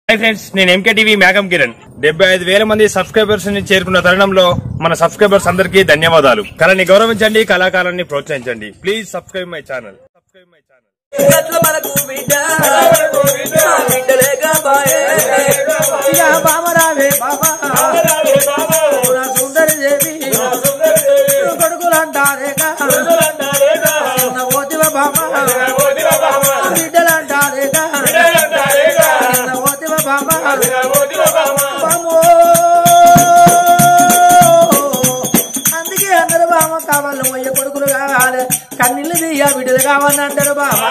Hi friends నేను MKTV మేఘం కిరణ్ 75,000 మంది సబ్స్క్రైబర్స్ ని చేరుకున్న తరుణంలో మన సబ్స్క్రైబర్స్ అందరికీ ధన్యవాదాలు. కళని గౌరవించండి, కళాకారాన్ని ప్రోత్సహించండి. Please subscribe my channel. అందుకే అందరు బామ కావాలి, మొయ్య కొడుకులు కావాలి, కన్నీళ్ళు తీయ బిడ్డలు కావాలని అంటారు బాబా.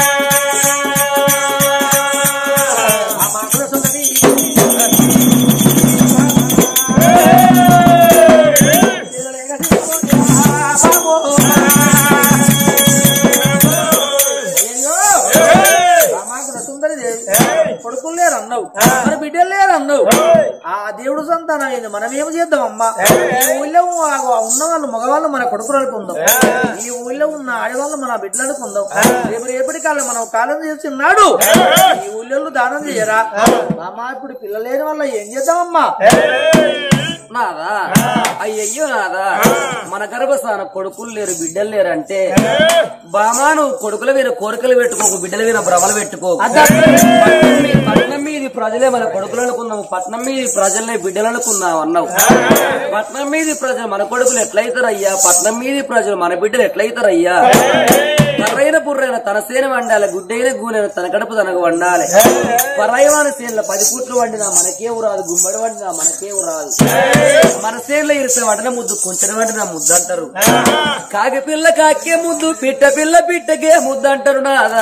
కొడుకులు లేరు అన్నావు, మన బిడ్డలు లేరు అన్నావు. ఆ దేవుడు సంతానం అయింది, మనం ఏం చేద్దాం అమ్మా? ఈ ఊళ్ళో ఉన్న వాళ్ళు మగవాళ్ళు మన కొడుకులు అనుకుందాం, ఈ ఊళ్ళో ఉన్న ఆడవాళ్ళు మన బిడ్డలు అనుకుందాం. రేపటి కాలం మనం కాలం చేస్తున్నాడు, ఈ ఊళ్ళో దానం చేయరా అమ్మా? ఇప్పుడు పిల్లలు లేని వల్ల ఏం చేద్దామమ్మా? నాదా అయ్యయ్యో నాదా, మన గర్భస్థాన కొడుకులు లేరు బిడ్డలు లేరు అంటే బామా నువ్వు కొడుకుల మీద కోరికలు పెట్టుకోకు, బిడ్డల మీద భ్రమలు పెట్టుకోకు. పట్నం మీది ప్రజలే మన కొడుకులు అనుకున్నావు, పట్నం మీది ప్రజలనే బిడ్డలు అనుకున్నావు అన్నావు. పట్నం మీది ప్రజలు మన కొడుకులు ఎట్లయితారయ్యా, పట్నం మీది ప్రజలు మన బిడ్డలు ఎట్లయితారయ్యా? కర్రైన పుర్రైన తన సేన వండాలి, గుడ్డైన గూనెన తన కడుపు తనకు వండాలి. పరాయవాన సేనల 10 పూట్లు వండినా మనకేవు రాదు, గుమ్మడి వండినా మనకేవు రాదు. మన సేనలో ఇరిసిన వంటన ముద్దు, కొంచెం వండిన ముద్దు అంటారు. కాకి పిల్ల కాకే ముద్దు, పిట్ట పిల్ల పిట్టకే ముద్దు అంటారు. నాదా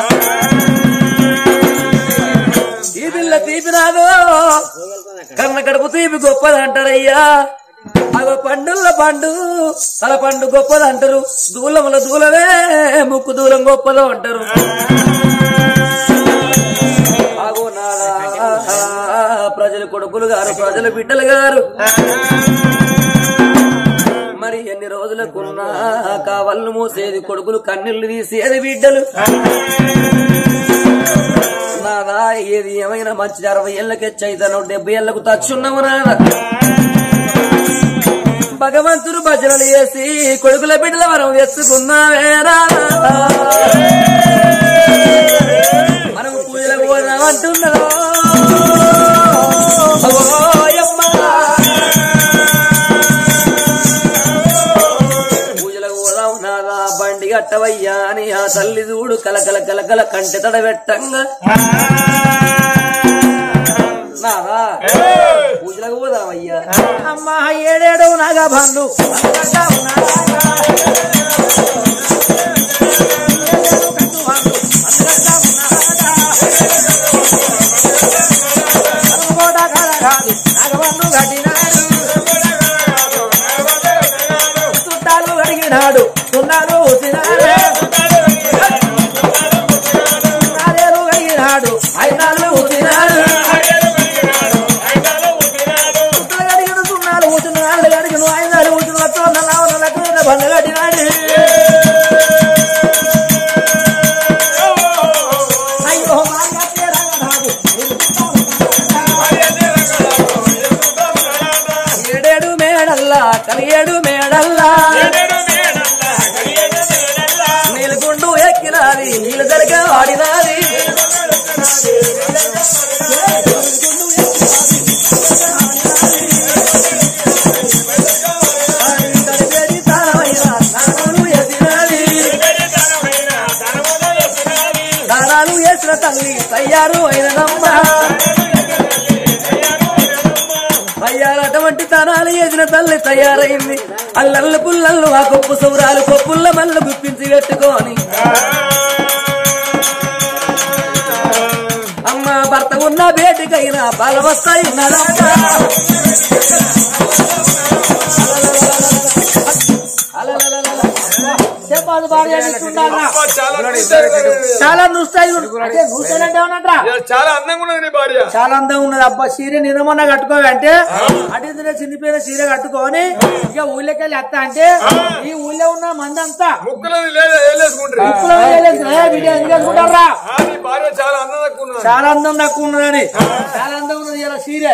ఈ పిల్ల తీపి రాదు, కన్న కడుపు తీపి గొప్పది అంటారయ్యా. అగో పండుల పండు తల పండు గొప్పది అంటారు, దూలముల దూలమే ముక్కు దూలం గొప్పదో అంటారు. అగో నాదా ప్రజలు కొడుకులు గారు, ప్రజల బిడ్డలు గారు, మరి ఎన్ని రోజులకున్నా కావళ్ళు మూసేది కొడుకులు, కన్నీళ్లు తీసేది బిడ్డలు. నాదా ఏది ఏమైనా మంచి 60 ఏళ్ళకే చైతన్యం, 70 ఏళ్లకు తచ్చున్నాము. నాదా భగవంతుడు భజనలు చేసి కొడుకుల బిడ్డల వరం తెచ్చుకున్నావేరా, మనం పూజలకు పోదామంటున్నాం. పూజలకు పోదాం నాదా, బండి కట్టవయ్యా అని ఆ తల్లి చూడు కలకల కలకల కంటె తడబెట్టంగా. నాదా పూజలకు పోదామయ్యా. అమ్మా 7 నాగా బండు నాగబండు కట్టినాడు, చుట్టాలు అడిగినాడు, సున్నాలు ఊసినాడు, నాదేలు అడిగినాడు, 5 నాలుగు ఊసినాడు, బండగట్టినాడు. అయ్యో ఏడేడు మేడల్లా కలియేడు మేడల్లా నీలగుండు ఎక్కినాది, నీళ్ళు జరిగా ఆడినాది, దానాలు వేసిన తల్లి తయారు అయినదమ్మా. అయ్యారు అటువంటి తనాలు వేసిన తల్లి తయారైంది. అల్లల్లు పుల్లల్లు ఆ కొప్పు సౌరాలు కొప్పుల్ల మల్ల గుప్పించి పెట్టుకొని అమ్మ భర్త ఉన్న బేటికైనా బలవస్తాయి ఉన్నదమ్మా. చెప్పా హైదరాబాద్ భార్య చాలా నువ్వు స్టైల్ అంటే నువ్వు స్టైల్ అంటే ఏమన్నట్రా చాలా అందంగా ఉన్నది నీ భార్య చాలా అందంగా ఉన్నది అబ్బా చీర నిన్నమన్నా కట్టుకోవి అంటే అటు చిన్నపిల్ల చీర కట్టుకొని ఇక ఊళ్ళకెళ్ళి అత్త అంటే ఈ ఊళ్ళో ఉన్న మంది అంతా ముక్కులో చాలా అందం తక్కువ ఉన్నదని చాలా అందం ఉన్నది ఇలా చీర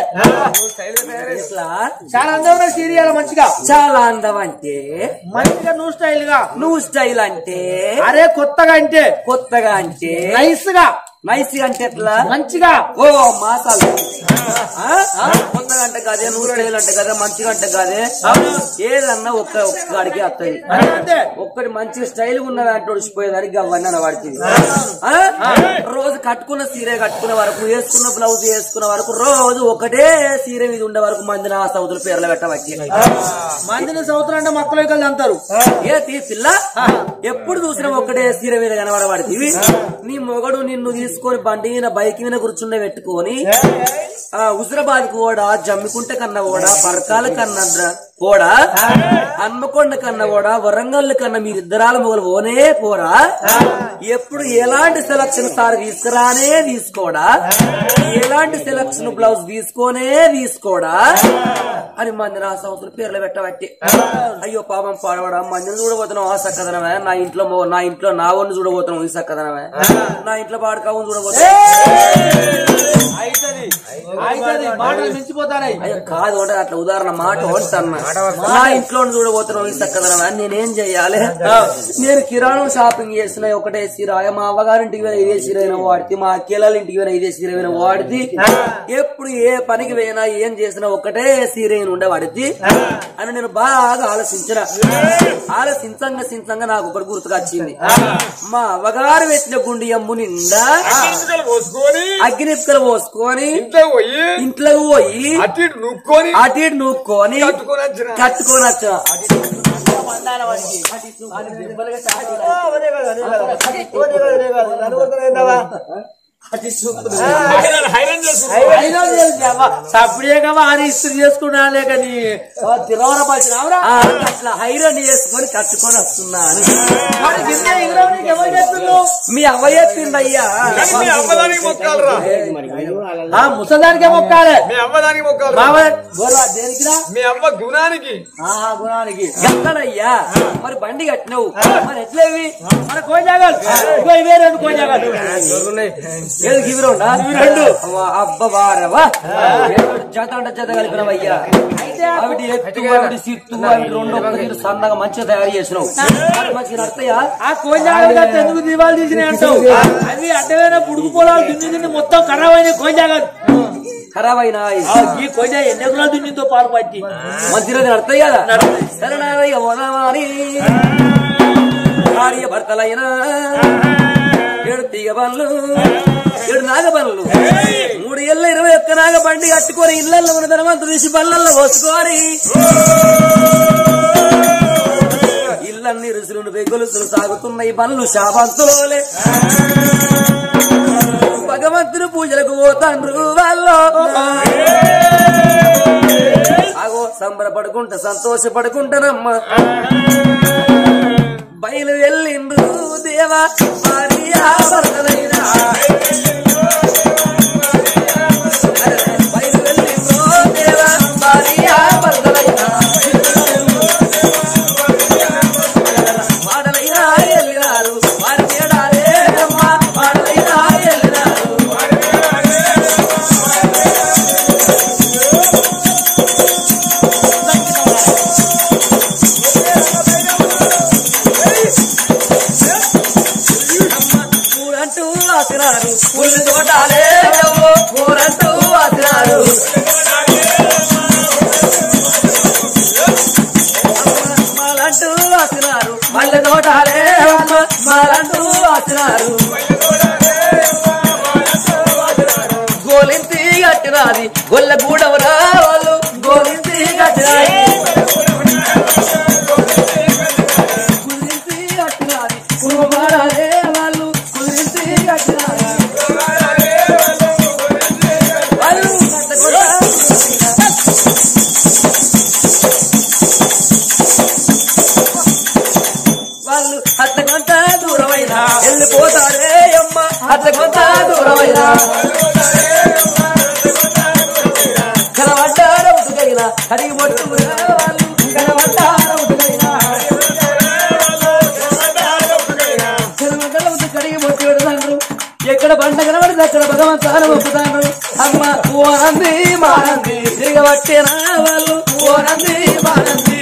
చాలా అందం ఉన్న చీర ఇలా మంచిగా చాలా అందం అంటే మంచిగా నువ్వు స్టైల్ అంటే అరే కొత్తగా అంటే నైస్ అంటే ఎట్లా మంచిగా ఓ మాసాలు కొత్తగా అంటే కాదే నువ్వు స్టైల్ అంటే కదా మంచిగా అంటే కాదే ఏదన్నా ఒక్కడికి వస్తుంది ఒక్కటి మంచి స్టైల్ ఉన్నది అంటే ఒడిచిపోయేదానికి అవన్నీ వాడుతుంది రోజు కట్టుకున్న సీరే కట్టుకునే వరకు వేసుకున్న బ్లౌజ్ వేసుకున్న వరకు రోజు ఒకటే సీరే మీద ఉండే వరకు మందిని ఆ సౌతుల పేర్లు పెట్టవచ్చు మందిని సౌతులు అంటే మక్కలు కలిసి అంటారు ఏ పిల్ల ఎప్పుడు చూసినా ఒక్కటే సీర మీద కనబడబడుతుంది నీ మొగడు నిన్ను తీసుకొని బండి మీద బైక్ మీద కూర్చుండే పెట్టుకొని హుజరాబాద్ కూడా జమ్మికుంట కన్నా కూడా పరకాల కన్నా కూడా హన్మకొండ కన్నా కూడా వరంగల్ కన్నా మీరిద్దరాల మొగలు పోనే పోరా ఎప్పుడు ఎలాంటి సెలక్షన్ సార్ తీసుకోడా ఎలాంటి సెలక్షన్ బ్లౌజ్ తీసుకోడా అని మంది నా సంవత్సరం పేర్లు పెట్టబట్టి అయ్యో పాపం పాడవడా మందిని చూడబోతున్నాం ఆ సక్కదనమే నా ఇంట్లో నా ఒడిని చూడబోతున్నాం ఈ సక్కదనమే నా ఇంట్లో పాడకావు చూడబోతున్నా మించిపోతాయి కాదు అంటే అట్లా ఉదాహరణ మాట అంటున్నా నా ఇంట్లో చూడబోతున్నాం ఈ సక్కదనమే నేనేం చెయ్యాలి నేను కిరాణం షాపింగ్ చేసిన ఒకటే సీరాయ మా అవ్వగారింటికి పోయినా ఇదే సీరైన వాడితే మా అక్కేళ్ళ ఇంటికి పోయినా ఇదే సీరైన వాడితే ఎప్పుడు ఏ పనికి పోయినా ఏం చేసినా ఒకటే సీరైన ఉండేవాడితే అని నేను బాగా ఆలోచించంగా నాకు ఒకటి గుర్తుకొచ్చింది మా అవ్వగారు పెట్టిన గుండి అమ్ము నిండా అగ్నిప్పుకలు పోసుకొని ఇంట్లో పోయి అటు ఇటు నూక్కొని కట్టుకొని వచ్చా సపరేగా ఇస్త్రీ చేసుకున్నా లేక అట్లా హైరన్ చేసుకొని కట్టుకొని వస్తున్నాను మీ అవ్వ చెప్పిందయ్యా ముసలానికే మొక్కాలి మీ అవ్వ గుణానికి ఎక్కడయ్యా మరి బండి కట్టినవు మరి ఎట్లేవి మన కోజాగాలు ఇవే రెండు కోజాగాలు అబ్బవారవా జత అంటే జత కలిపినవయ్యా అవి ఎత్తు అవి సిత్తు అవి రెండు సన్నగా మంచిగా తయారు చేసినావు మంచిగా నడతాయా ఆ కోజాగాలు ఎందుకు దివాళి తీసినాయి అంటావు అవి అడ్డమైన పుడుగు పొలాలు దున్ని మొత్తం ఖరాబ్ అయిన కోజాగాలు ఖరాబ్ అయినా ఈ కోజా ఎన్ని ఎకరాలు దున్నితో పాలు పట్టి మంచిగా నడతాయి కదా సరే భార్య భర్తలైనా 7 తీగ పనులు 7 నాగ పనులు 3 ఏళ్ళ 21 నాగ బండి కట్టుకొని ఇళ్లలో ఉన్న ధనవంతు తీసి బళ్ళల్లో పోసుకొని ఇళ్ళన్ని రుసులు గొలుసులు సాగుతున్నాయి పనులు శాపంతులోలే భగవంతుడు పూజలకు పోతాండ్రు వాళ్ళు ఆగో సంబరపడుకుంటా సంతోషపడుకుంటానమ్మా బయలు వెళ్ళిండ్రు దేవా బయలు వెళ్ళిండ్రు దేవా వాడలైనా వెళ్ళినారు వారి తేడాలే అమ్మా వాడలైనా వెళ్ళినారు పుల్లి తోటాలే ఊరంటూ వాసినారు మాలంటూ వాసినారు మళ్ళీ తోటాలే మాలంటూ వాసినారు గోలింతి కట్టినాది గొల్ల గూడవరా వాళ్ళు గోలింతి కట్టినాది కుదింతి కట్టినాది కుమారాలే వాళ్ళు కుదింతి కట్టినాది వాళ్ళు అత్త కనబడ్డారవుతుకైనా కడిగి పట్టుకురా వాళ్ళు కనబడ్డారవుతుకైనా కడిగి పట్టి పెడతాండ్రు ఎక్కడ బండ కనబడితే అక్కడ భగవంతాను ఒప్పుతాండ్రు అమ్మ ఓనంది మానంది తిరగబట్టేనా వాళ్ళు ఓనంది మానంది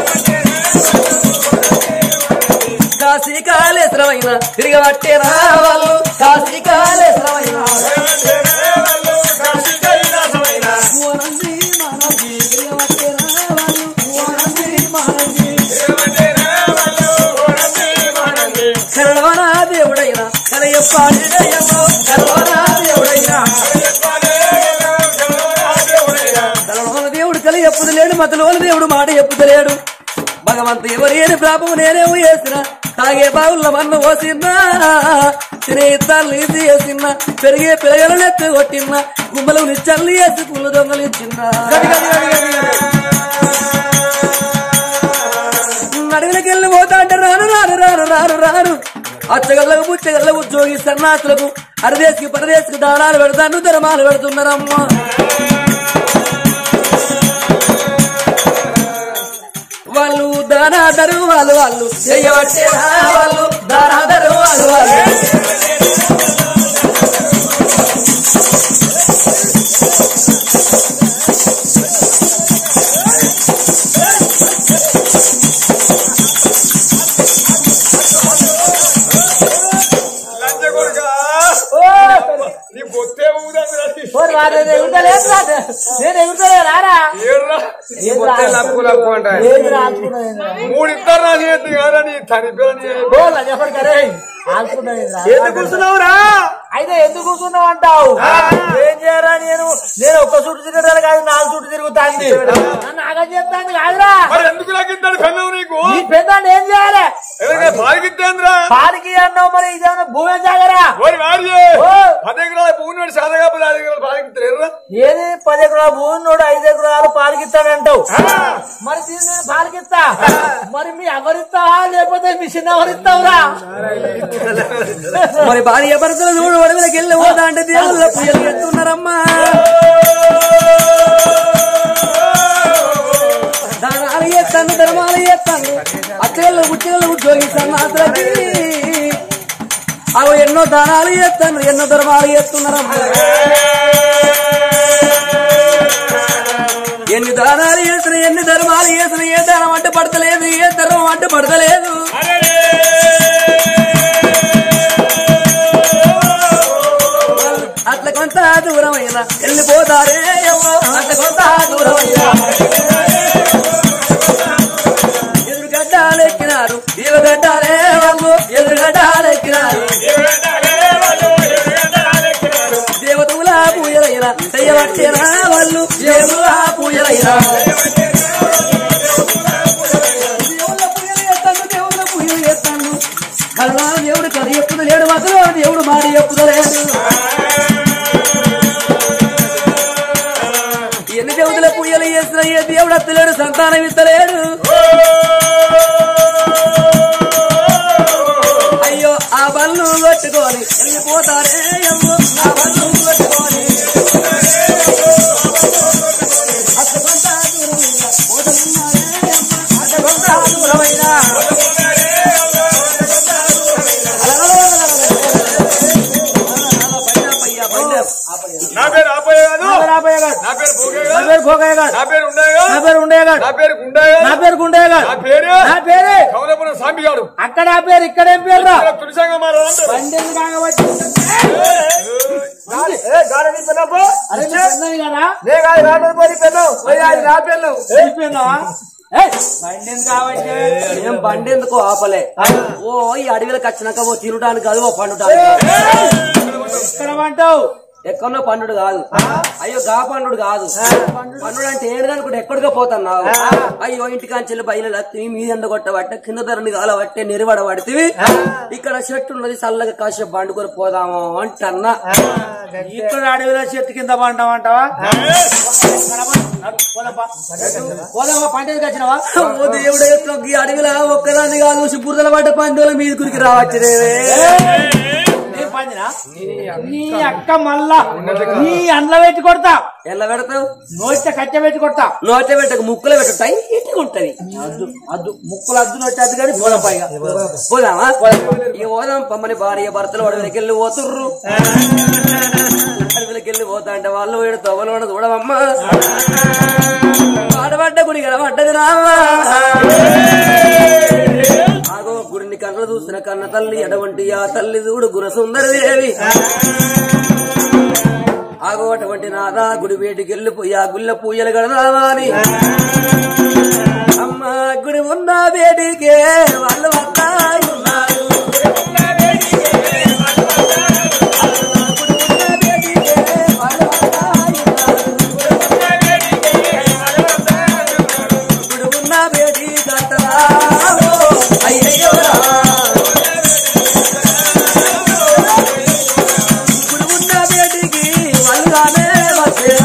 కాశీ కాళేశ్వరమైన తిరగబట్టేనా వాళ్ళు కాశీ కాళేశ్వరమైన ఓనంది మానంది తిరగబట్టేనా వాళ్ళు ఓనంది మానంది కరవనా దేవుడైనా కలయప్పాడేయమ్మో కరవనా దేవుడైనా కలవన దేవుడు కల ఎప్పుదలేడు మతలోని దేవుడు మాట ఎప్పుదలేడు భగవంతు ఎవరేని పాపం నేనేమో చేసిన తాగే బావుల మన్ను పోసిన్నా తినే ఇత్తాలు ఈజీ చేసిన్నా పెరిగే పిల్లగలు నెత్తి కొట్టిన్నా గుమ్మలు నిచ్చల్లి వేసి పుల్ల దొంగలు ఇచ్చిన్నా అడవిలకెళ్ళి పోతా అంటే రాను రాను రాను రాను రాను అచ్చగల్లకు పుచ్చగల్లకు ఉద్యోగి సన్నాసులకు అరదేశకి పరదేశకు దానాలు పెడతాను ధర్మాలు పెడుతున్నారమ్మా వాళ్ళు దానాదరు వాళ్ళు చేయవచ్చేనా వాళ్ళు దానాదరు వాళ్ళు నీ పొత్తే నేను ఎగుతలే రారా లప్పు లప్పు అంట మూడు ఇద్దరు నా చేతి కదా నీ తనిపి ఎందుకు కూర్చున్నావురా అయితే ఎందుకు కూర్చున్నావు అంటావు ఏం చేయరా నేను ఒక్క చుట్టు తిరగడానికి కాదు 4 చుట్టు తిరుగుతాంది నన్ను ఆగం చేస్తాంది కాదురా మరి ఎందుకు నాకిద్దాడు కన్నావు నీకు నీ పెద్దాన్ని ఏం చేయాలి పాలికిద్దేంద్రా పాలకి అన్నావు మరి ఇదేమన్నా భూమి జాగరా ఓరి వారి 10 ఎకరాల భూమి నోడు సాదగా 5 ఎకరాలు పాలికిస్తారు ఏది 10 ఎకరాల భూమి నోడు 5 ఎకరాలు పాలకిస్తానంటావు మరి నేను పాలకిస్తా మరి మీ ఎవరిస్తావా లేకపోతే మీ చిన్న ఎవరిస్తావురా మరి భార్య భర్తలు చూడు అడవిలోకి వెళ్ళి పోదా అంటే దేవుళ్ళ పూజలు చేస్తున్నారమ్మా దానాలు చేస్తాను ధర్మాలు చేస్తాను అచ్చగళ్ళు ఉచ్చగళ్ళు ఉద్యోగి సన్నాసులకి అవి ఎన్నో దానాలు చేస్తాను ఎన్నో ధర్మాలు చేస్తున్నారమ్మా ఎన్ని దానాలు చేసిన ఎన్ని ధర్మాలు చేసిన ఏ దానం అంటే పడతలేదు ఏ ధర్మం అంటే పడతలేదు అట్ల కొంత దూరమైనా వెళ్ళిపోతారే అట్ల కొంత దూరమైనా ఎదురుగడ్డాలెక్కినారు దేవగడ్డాలే వాళ్ళు ఎదురుగడ్డాలెక్కినారు దేవతల పూజలైనా చెయ్యబట్టేనా వాళ్ళు దేవుల పూజలైనా దేవుళ్ళ పూజలు చేస్తాను దేవుళ్ళ పూజలు చేస్తాను కళ్ళ దేవుడు కథ చెప్పుదు లేడు మాత్రం దేవుడు మాట చెప్పుదలేడు ఎన్ని దేవుతుల పూజలు చేసిన ఏ దేవుడు అత్తలేడు సంతానం ఇస్తలేడు అయ్యో ఆ బళ్ళు కొట్టుకొని వెళ్ళిపోతారే అమ్మో ఆ బళ్ళు కొట్టుకొని అత్తకొంత దూరమైనా పోతున్నారే అమ్మ అత్తకొంత దూరమైనా నా పేరు ఆపయ్య కాదు నా పేరు భోగయ్య కాదు నా పేరు ఉండయ్య కాదు నా పేరు గుండయ్య కాదు నా పేరే కౌలపురం సాంబి గాడు అక్కడ ఆ పేరు ఇక్కడ ఏం పేరు రా తులసంగా మారాలంటారు బండి కాగబట్టి ఏం బండి ఎందుకు ఆపలే ఓ ఈ అడవిలోకి వచ్చినాక ఓ తినడానికి కాదు ఓ పండుటానికి ఎక్కడ అంటావు ఎక్కడో పండుడు కాదు అయ్యో గా పండుడు కాదు పండుడు అంటే ఏడదనుకుంటే ఎక్కడికో పోతున్నావు అయ్యో ఇంటికాంచెల్లి బయలు మీద ఎండ కొట్టబట్టే కింద ధరని కాలబట్టే నెరివడ పడితే ఇక్కడ చెట్టు ఉన్నది చల్లగా కాసేపు పండుకొని పోదాము అంటన్నా ఇక్కడ అడవిలో చెట్టు కింద పంటామంటావా పోదామా పంటకి వచ్చినావా ఓ దేవుడు ఈ అడవిలో ఒక్కదాన్ని కాదు బురదల పడ్డ పండుగల మీద కురికి రావచ్చు పందినా నీ అక్క మళ్ళా నీ అండ్ల పెట్టి కొడతా ఎలా పెడతావు నోట కట్టె పెట్టి కొడతా నోట పెట్టక ముక్కులో పెట్టుతాయి ఇంటికి ఉంటది అద్దు అద్దు ముక్కులు అద్దు నొట్టద్దు కానీ పోదాం పైగా పోదామా ఈ పోదాం పమ్మని భార్య భర్తలు అడవికి వెళ్ళి పోతుర్రు అడవికి వెళ్ళి పోతా అంటే వాళ్ళు వీడు తవ్వలో చూడవమ్మా ఆడబడ్డ గుడి కనబడ్డది రావా ఆగో గుడిని కన్న చూసిన కన్న తల్లి ఎటువంటి ఆ తల్లి చూడు గుణసుందరి దేవి ఆగో అటువంటి నాదా గుడి వేటికి వెళ్ళిపోయి ఆ గుళ్ళ పూజలు కడదావా అని అమ్మ గుడి ఉన్న వేడికే వాళ్ళు వస్తాయి ఉన్నారు గుడి ఉన్న వేడి కట్టరా అయ్యో గుడి ఉన్న వేడికి వాళ్ళు రానే వచ్చే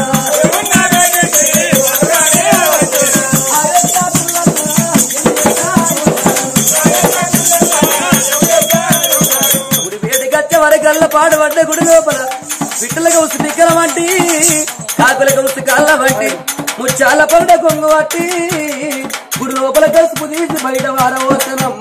వరకల్లా పాడబడ్డ గుడి లోపల పిట్టలకు ఉసి నిక్కల వంటి కాకులకు ఉసి కాళ్ళ వంటి ముచ్చాల పంట కొంగు పట్టి గుడి లోపల కసుపు తీసి బయట వారవసనం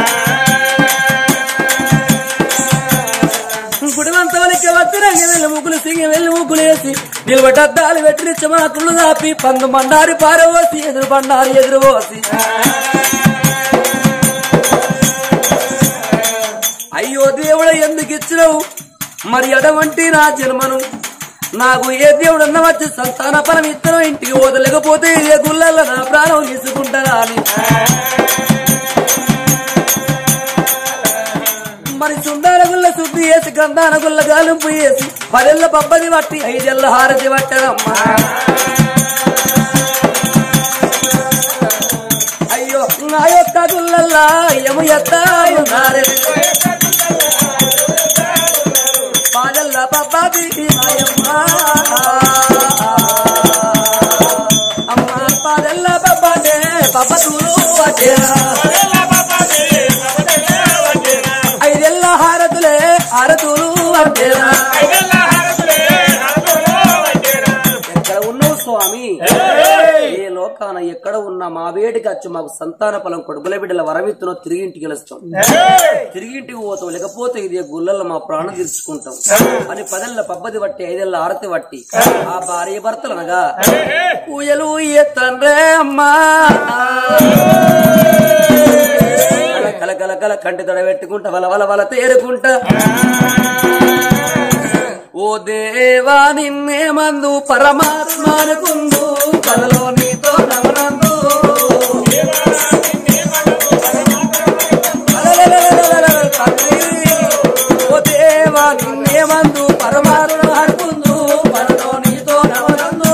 గుడివంతవలికి వత్తిరంగి వెళ్ళి ముగ్గులు సిగి వెళ్ళి ముగ్గులు వేసి నిలబడి అద్దాలు వెట్టిరిచ్చి మాకులు దాపి పందు మండారి పారవోసి ఎదురు బండారి ఎదురు పోసి అయ్యో దేవుడు ఎందుకు ఇచ్చినవు మరి అటువంటి నా జన్మను నాకు ఏ దేవుడు అన్న వచ్చి సంతాన పరం ఇద్దరు ఇంటికి వదలకపోతే ఏ గుళ్ళల్లో నా ప్రాణం తీసుకుంటారా అని మరి సుందర గుళ్ళ శుద్ధి వేసి గంధాన గుళ్ళ గాలింపు వేసి 10 ఏళ్ల పబ్బది పట్టి 5 ఏళ్ల హారతి పట్టదమ్మా అయ్యో నా యొక్క గుళ్ళల్లా యము ఎత్తాయున్నారే పాదల్ల పబ్బది అమ్మ పాదల్ల పబ్బదే పబ్బతులు వచ్చేరా 5 ఏళ్ల హారతులే హారతులు వచ్చేరా ఎక్కడ ఉన్నావు స్వామి ఏ లోకాన ఎక్కడ ఉన్నా మా వేడికి వచ్చి మాకు సంతాన ఫలం కొడుకుల బిడ్డల వరమిత్తునో తిరిగి ఇంటికి వెళ్తాం తిరిగి ఇంటికి పోతాం లేకపోతే ఇది గుళ్ళల్లో మా ప్రాణం తీర్చుకుంటాం అని 10 ఏళ్ల పబ్బది బట్టి 5 ఏళ్ల ఆరతి బట్టి ఆ భార్య భర్తలు అనగా పూజలు ఎత్తండ్రే అమ్మా కల కల కల కంటి తొడ పెట్టుకుంటా వల వల వల తేరుకుంటా ఓ దేవా నిన్నే మందు పరమాత్మ అనుకుందు కలలో నీతో నవనందు ఓ దేవా నిన్నే మందు పరమాత్మ అనుకుందు కలలో నీతో నవనందు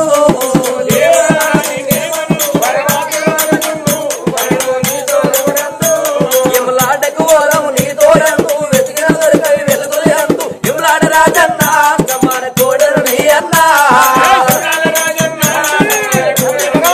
ఎములాటకు ఓరము నీతో రంగు వెతికిన దొరకవి వెలుగులు అందు ఎములాట రాజన్న కోడరు నీ అన్నా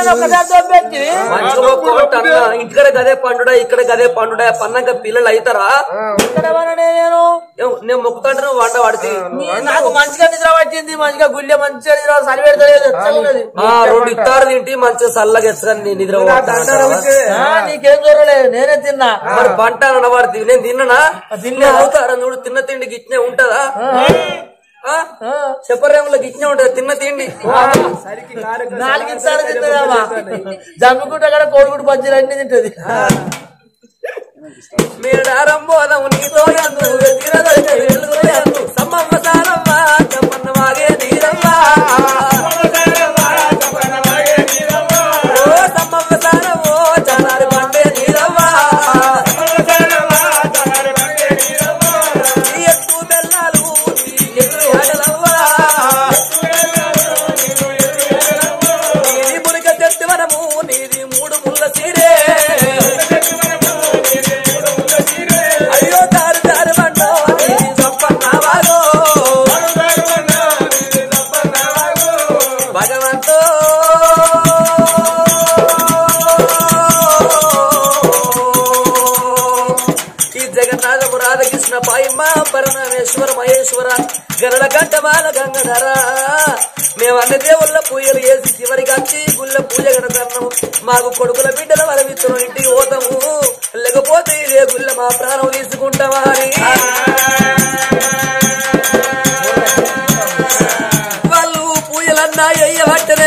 ఒకసారి దొబ్బెట్టి మంచిగా కోట ఇంటికడ గదే పండుడా ఇక్కడ గదే పండుడా పన్నాక పిల్లలు అవుతారా ఇక్కడ నేను నేను మొక్కుతాంటే నువ్వు వంట పడితే నాకు మంచిగా నిద్ర పట్టింది మంచిగా గుళ్ళె మంచిగా నిద్ర సరి పెడతలేదు 2 ఇత్తారు తింటి మంచిగా చల్లగా ఎత్తుకొని నిద్ర నీకేం చూడలేదు నేనే తిన్నా మరి పంట అనబడుతుంది నేను తిన్ననా తిన్నే అవుతారా చూడు తిన్న తిండి గిట్నే ఉంటదా చెప్పరేములో గిట్నే ఉంటది తిన్న తిండి 4 సార్లు తింటదామా జమ్మికుంట కూడా కోడిగుడ్డు పచ్చడి అన్ని తింటది మేడారంబోదము నీతో సమ్మమ్మ సారమ్మ చెప్పన్న వాగే నీరమ్మ ఓ సమ్మమ్మ సారమ్మో చలారి పండే నీరమ్మ ఎత్తు బెల్లాలు ఎత్తు ఆడలవ్వ నీది మునిక చెట్టు వనము నీది 3 ముళ్ళ సీరే అయ్యో దారు దారు బండో నీది చప్పన్నావాగో భగవంతో ఈ జగన్నాథము రాధకృష్ణ పాయమ్మ పరమేశ్వర మహేశ్వర గరడ గంటమాల గంగధర మేమన్న దేవుళ్ళ పూజలు వేసి చివరికి వచ్చి గుళ్ళ పూజ గడతన్నాము మాకు కొడుకుల బిడ్డల వరవిత్తును ఇంటికి పోతాము లేకపోతే ఇదే గుళ్ళ మా ప్రాణం తీసుకుంటామా అని వాళ్ళు పూజలన్నా ఎయ్యబట్టే